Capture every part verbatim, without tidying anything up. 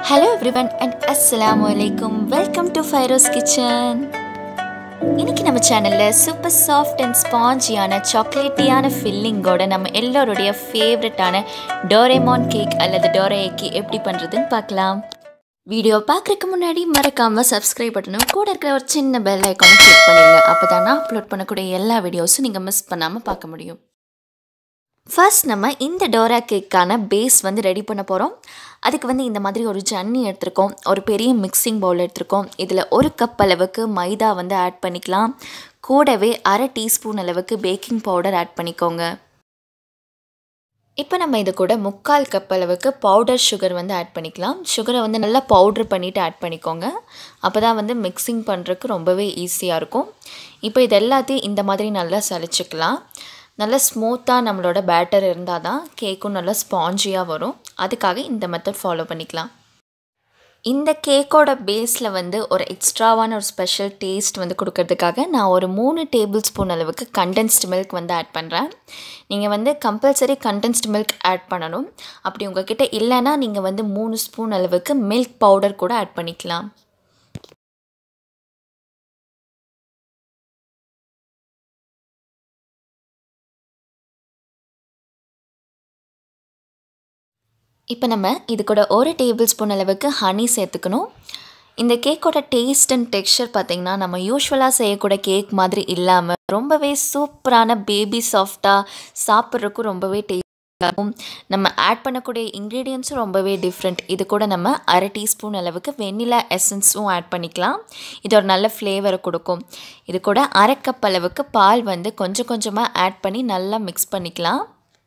Hello everyone and Assalamu alaikum. Welcome to Fairo's Kitchen. இன்னைக்கு நம்ம சேனல்ல சூப்பர் சாஃப்ட் அண்ட் ஸ்பாஞ்சியான சாக்லேட்டியான ஃபில்லிங்கோட நம்ம எல்லாரோட ஃபேவரட்டான டோரேமான் கேக் அல்லது டோராயக்கி எப்படி பண்றதுன்னு பார்க்கலாம். வீடியோ பார்க்கறதுக்கு முன்னாடி மறக்காம சப்ஸ்கிரைப் பட்டனும் கூட இருக்கிற ஒரு சின்ன பெல் ஐகானை கிளிக் பண்ணுங்க. அப்பதான் நான் அப்லோட் பண்ணக்கூடிய எல்லா வீடியோஸும் நீங்க மிஸ் பண்ணாம பார்க்க முடியும். ஃபர்ஸ்ட் நம்ம இந்த டோரா கேக்கான பேஸ் வந்து ரெடி பண்ண போகிறோம். அதுக்கு வந்து இந்த மாதிரி ஒரு ஜன்னி எடுத்துருக்கோம், ஒரு பெரிய மிக்சிங் பவுல் எடுத்துருக்கோம். இதில் ஒரு கப் அளவுக்கு மைதா வந்து ஆட் பண்ணிக்கலாம். கூடவே அரை டீஸ்பூன் அளவுக்கு பேக்கிங் பவுடர் ஆட் பண்ணிக்கோங்க. இப்போ நம்ம இது கூட முக்கால் கப் அளவுக்கு பவுடர் சுகர் வந்து ஆட் பண்ணிக்கலாம். சுகரை வந்து நல்லா பவுட்ரு பண்ணிவிட்டு ஆட் பண்ணிக்கோங்க. அப்போ தான் வந்து மிக்சிங் பண்ணுறதுக்கு ரொம்பவே ஈஸியாக இருக்கும். இப்போ இது எல்லாத்தையும் இந்த மாதிரி நல்லா சலிச்சுக்கலாம். நல்லா ஸ்மூத்தாக நம்மளோட பேட்டர் இருந்தால் தான் கேக்கும் நல்லா ஸ்பாஞ்சியாக வரும். அதுக்காக இந்த மெத்தட் ஃபாலோ பண்ணிக்கலாம். இந்த கேக்கோட பேஸில் வந்து ஒரு எக்ஸ்ட்ராவான ஒரு ஸ்பெஷல் டேஸ்ட் வந்து கொடுக்கறதுக்காக நான் ஒரு மூணு டேபிள் ஸ்பூன் அளவுக்கு கண்டென்ஸ்டு மில்க் வந்து ஆட் பண்ணுறேன். நீங்கள் வந்து கம்பல்சரி கண்டென்ஸ்டு மில்க் ஆட் பண்ணணும். அப்படி உங்கள்கிட்ட இல்லைன்னா நீங்கள் வந்து மூணு ஸ்பூன் அளவுக்கு மில்க் பவுடர் கூட ஆட் பண்ணிக்கலாம். இப்போ நம்ம இது கூட ஒரு டேபிள் ஸ்பூன் அளவுக்கு ஹனி சேர்த்துக்கணும். இந்த கேக்கோட டேஸ்ட் அண்ட் டெக்ஸ்சர் பார்த்திங்கன்னா நம்ம யூஸ்வலாக செய்யக்கூடிய கேக் மாதிரி இல்லாமல் ரொம்பவே சூப்பரான பேபி சாஃப்டாக சாப்பிட்றதுக்கும் ரொம்பவே டேஸ்டாக இருக்கும். நம்ம ஆட் பண்ணக்கூடிய இன்க்ரீடியன்ஸும் ரொம்பவே டிஃப்ரெண்ட். இது கூட நம்ம அரை டீஸ்பூன் அளவுக்கு வெண்ணிலா எசன்ஸும் ஆட் பண்ணிக்கலாம். இது ஒரு நல்ல ஃப்ளேவரை கொடுக்கும். இது கூட அரை கப் அளவுக்கு பால் வந்து கொஞ்சம் கொஞ்சமாக ஆட் பண்ணி நல்லா மிக்ஸ் பண்ணிக்கலாம்.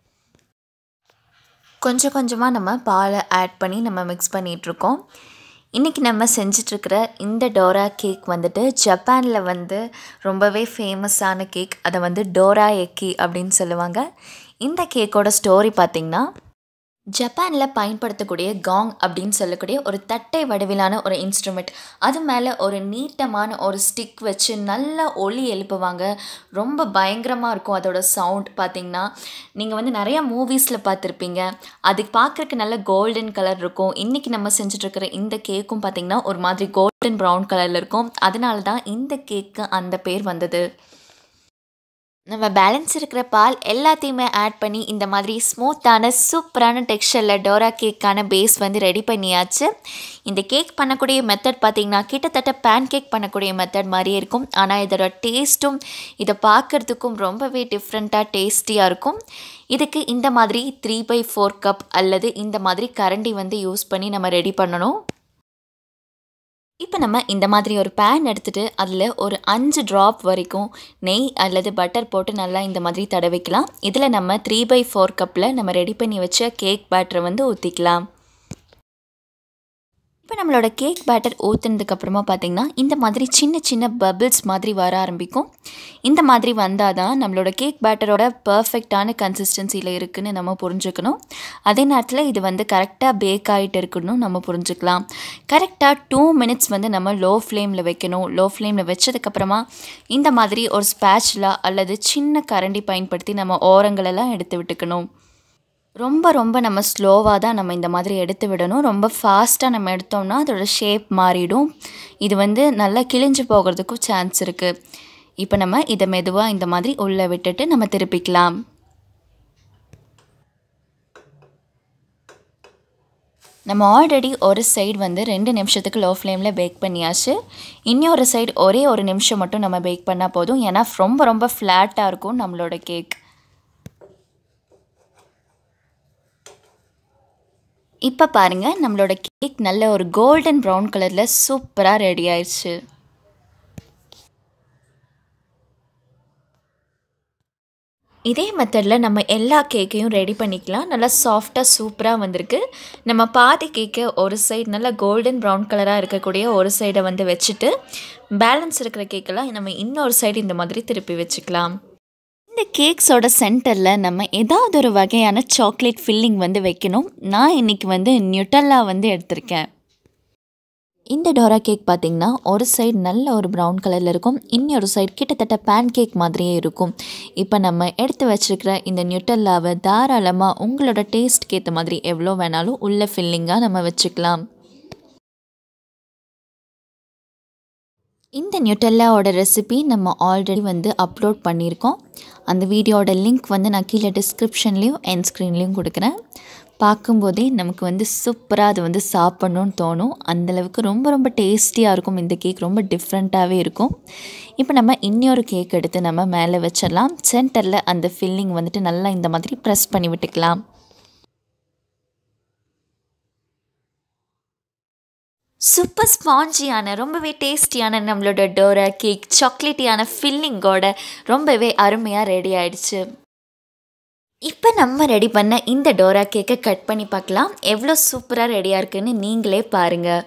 கொஞ்சம் கொஞ்சமாக நம்ம பாலை ஆட் பண்ணி நம்ம மிக்ஸ் பண்ணிகிட்ருக்கோம். இன்றைக்கி நம்ம செஞ்சிட்ருக்கிற இந்த டோரா கேக் வந்துட்டு ஜப்பானில் வந்து ரொம்பவே ஃபேமஸான கேக். அதை வந்து டோராயக்கி அப்படின்னு சொல்லுவாங்க. இந்த கேக்கோட ஸ்டோரி பார்த்திங்கன்னா, ஜப்பானில் பயன்படுத்தக்கூடிய காங் அப்படின்னு சொல்லக்கூடிய ஒரு தட்டை வடிவிலான ஒரு இன்ஸ்ட்ருமெண்ட், அது மேலே ஒரு நீட்டமான ஒரு ஸ்டிக் வச்சு நல்லா ஒலி எழுப்புவாங்க. ரொம்ப பயங்கரமாக இருக்கும் அதோட சவுண்ட். பார்த்திங்கன்னா நீங்கள் வந்து நிறையா மூவிஸில் பார்த்துருப்பீங்க. அதுக்கு பார்க்குறக்கு நல்ல கோல்டன் கலர் இருக்கும். இன்றைக்கி நம்ம செஞ்சுட்ருக்கிற இந்த கேக்கும் பார்த்திங்கன்னா ஒரு மாதிரி கோல்டன் ப்ரௌன் கலரில் இருக்கும். அதனால தான் இந்த கேக்கு அந்த பேர் வந்தது. நம்ம பேலன்ஸ் இருக்கிற பால் எல்லாத்தையுமே ஆட் பண்ணி இந்த மாதிரி ஸ்மூத்தான சூப்பரான டெக்ஸ்சரில் டோரா கேக்கான பேஸ் வந்து ரெடி பண்ணியாச்சு. இந்த கேக் பண்ணக்கூடிய மெத்தட் பார்த்திங்கன்னா கிட்டத்தட்ட பேன் கேக் பண்ணக்கூடிய மெத்தட் மாதிரியே இருக்கும். ஆனால் இதோட டேஸ்ட்டும் இதை பார்க்குறதுக்கும் ரொம்பவே டிஃப்ரெண்ட்டாக டேஸ்டியாக இருக்கும். இதுக்கு இந்த மாதிரி த்ரீ பை ஃபோர் கப் அல்லது இந்த மாதிரி கரண்டி வந்து யூஸ் பண்ணி நம்ம ரெடி பண்ணணும். இப்போ நம்ம இந்த மாதிரி ஒரு பேன் எடுத்துகிட்டு அதில் ஒரு அஞ்சு ட்ராப் வரைக்கும் நெய் அல்லது பட்டர் போட்டு நல்லா இந்த மாதிரி தடவிக்கலாம். இதில் நம்ம த்ரீ பை ஃபோர் கப்பில் நம்ம ரெடி பண்ணி வச்ச கேக் பேட்டரை வந்து ஊற்றிக்கலாம். இப்போ நம்மளோட கேக் பேட்டர் ஊற்றுனதுக்கப்புறமா பார்த்திங்கன்னா இந்த மாதிரி சின்ன சின்ன பபிள்ஸ் மாதிரி வர ஆரம்பிக்கும். இந்த மாதிரி வந்தால் தான் நம்மளோட கேக் பேட்டரோட பர்ஃபெக்டான கன்சிஸ்டன்சியில் இருக்குதுன்னு நம்ம புரிஞ்சுக்கணும். அதே நேரத்தில் இது வந்து கரெக்டாக பேக் ஆகிட்டு இருக்குன்னு நம்ம புரிஞ்சுக்கலாம். கரெக்டாக டூ மினிட்ஸ் வந்து நம்ம லோ ஃப்ளேமில் வைக்கணும். லோ ஃப்ளேமில் வச்சதுக்கப்புறமா இந்த மாதிரி ஒரு ஸ்பேச்சுலா அல்லது சின்ன கரண்டி பயன்படுத்தி நம்ம ஓரங்களெல்லாம் எடுத்து விட்டுக்கணும். ரொம்ப ரொம்ப நம்ம ஸ்லோவாக தான் நம்ம இந்த மாதிரி எடுத்து விடணும். ரொம்ப ஃபாஸ்ட்டாக நம்ம எடுத்தோம்னா அதோட ஷேப் மாறிடும். இது வந்து நல்லா கிழிஞ்சு போகிறதுக்கும் சான்ஸ் இருக்குது. இப்போ நம்ம இதை மெதுவாக இந்த மாதிரி உள்ளே விட்டுட்டு நம்ம திருப்பிக்கலாம். நம்ம ஆல்ரெடி ஒரு சைடு வந்து ரெண்டு நிமிஷத்துக்கு லோ ஃப்ளேமில் பேக் பண்ணியாச்சு. இன்னொரு சைடு ஒரே ஒரு நிமிஷம் மட்டும் நம்ம பேக் பண்ணால் போதும். ஏன்னா ரொம்ப ரொம்ப ஃப்ளாட்டாக இருக்கும் நம்மளோட கேக். இப்போ பாருங்கள், நம்மளோட கேக் நல்ல ஒரு கோல்டன் ப்ரௌன் கலரில் சூப்பராக ரெடி ஆயிடுச்சு. இதே மெத்தடில் நம்ம எல்லா கேக்கையும் ரெடி பண்ணிக்கலாம். நல்லா சாஃப்டாக சூப்பராக வந்திருக்கு. நம்ம பாதி கேக்கை ஒரு சைடு நல்லா கோல்டன் ப்ரௌன் கலராக இருக்கக்கூடிய ஒரு சைடை வந்து வச்சுட்டு பேலன்ஸ் இருக்கிற கேக்கெல்லாம் நம்ம இன்னொரு சைடு இந்த மாதிரி திருப்பி வச்சுக்கலாம். இந்த கேக்ஸோட சென்டரில் நம்ம ஏதாவது ஒரு வகையான சாக்லேட் ஃபில்லிங் வந்து வைக்கணும். நான் இன்றைக்கி வந்து நியூட்டல்லா வந்து எடுத்திருக்கேன். இந்த டோரா கேக் பார்த்திங்கன்னா ஒரு சைடு நல்ல ஒரு ப்ரௌன் கலரில் இருக்கும், இன்னொரு சைடு கிட்டத்தட்ட பேன் கேக் மாதிரியே இருக்கும். இப்போ நம்ம எடுத்து வச்சுருக்கிற இந்த நியூட்டல்லாவை தாராளமாக உங்களோட டேஸ்ட்க்கு ஏற்ற மாதிரி எவ்வளோ வேணாலும் உள்ள ஃபில்லிங்காக நம்ம வச்சுக்கலாம். இந்த நியூட்டெல்லாவோட ரெசிபி நம்ம ஆல்ரெடி வந்து அப்லோட் பண்ணியிருக்கோம். அந்த வீடியோட லிங்க் வந்து நான் கீழே டிஸ்கிரிப்ஷன்லேயும் என் ஸ்க்ரீன்லேயும் கொடுக்குறேன். பார்க்கும்போதே நமக்கு வந்து சூப்பராக அது வந்து சாப்பிட்ணுன்னு தோணும். அந்தளவுக்கு ரொம்ப ரொம்ப டேஸ்டியாக இருக்கும். இந்த கேக் ரொம்ப டிஃப்ரெண்ட்டாகவே இருக்கும். இப்போ நம்ம இன்னொரு கேக் எடுத்து நம்ம மேலே வச்சிடலாம். சென்டரில் அந்த ஃபில்லிங் வந்துட்டு நல்லா இந்த மாதிரி ப்ரெஸ் பண்ணி விட்டுக்கலாம். சூப்பர் ஸ்பாஞ்சியான ரொம்பவே டேஸ்டியான நம்மளோட டோரா கேக் சாக்லேட்டியான ஃபில்லிங்கோட ரொம்பவே அருமையாக ரெடி ஆயிடுச்சு. இப்போ நம்ம ரெடி பண்ண இந்த டோரா கேக்கை கட் பண்ணி பார்க்கலாம். எவ்வளோ சூப்பராக ரெடியாக இருக்குன்னு நீங்களே பாருங்கள்.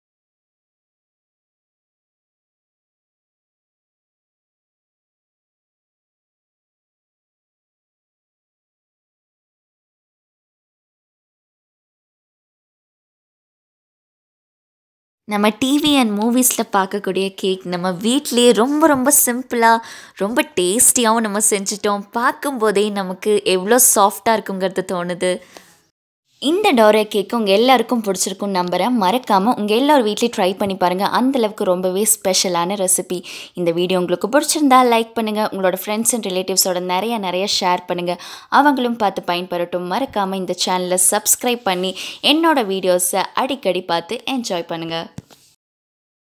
நம்ம டிவி அண்ட் மூவிஸில் பார்க்கக்கூடிய கேக் நம்ம வீட்லேயே ரொம்ப ரொம்ப சிம்பிளாக ரொம்ப டேஸ்டியாகவும் நம்ம செஞ்சிட்டோம். பார்க்கும்போதே நமக்கு எவ்வளோ சாஃப்டாக இருக்குங்கிறது தோணுது. இந்த டோரா கேக்கு உங்கள் எல்லாருக்கும் பிடிச்சிருக்குன்னு நம்புகிறேன். மறக்காமல் உங்கள் எல்லோரும் வீட்லேயும் ட்ரை பண்ணி பாருங்கள். அந்தளவுக்கு ரொம்பவே ஸ்பெஷலான ரெசிபி. இந்த வீடியோ உங்களுக்கு பிடிச்சிருந்தா லைக் பண்ணுங்கள். உங்களோட ஃப்ரெண்ட்ஸ் அண்ட் ரிலேட்டிவ்ஸோட நிறைய நிறைய ஷேர் பண்ணுங்கள். அவங்களும் பார்த்து பயன்பெறட்டும். மறக்காமல் இந்த சேனலை சப்ஸ்கிரைப் பண்ணி என்னோடய வீடியோஸை அடிக்கடி பார்த்து என்ஜாய் பண்ணுங்கள்.